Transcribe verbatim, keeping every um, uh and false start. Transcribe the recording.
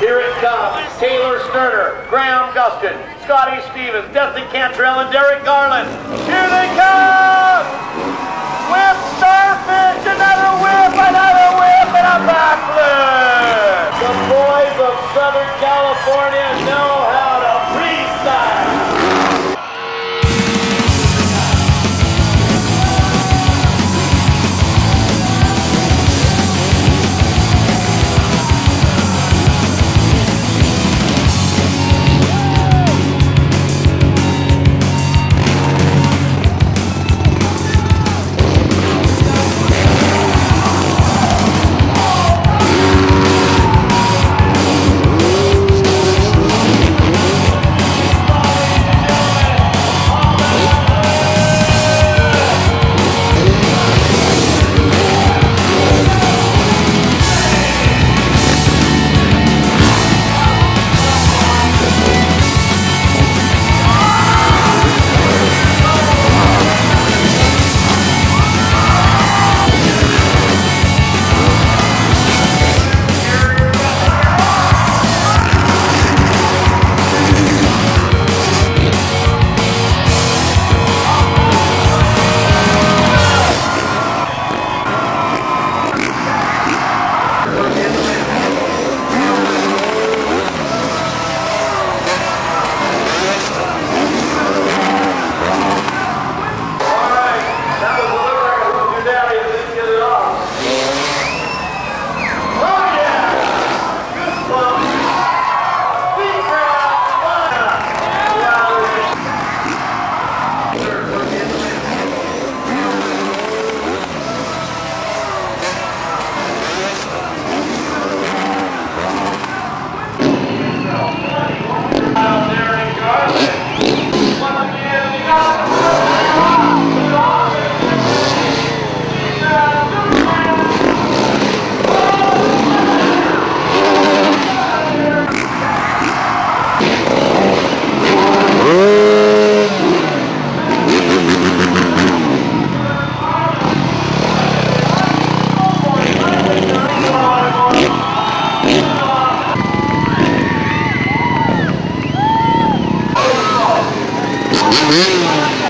Here it comes. Taylor Sterner, Graham Gustin, Scotty Stevens, Dustin Cantrell, and Derek Garland. Here they come! Whip, starfish, another whip, another whip, and a backflip! The boys of Southern California know how to freestyle! Yeah.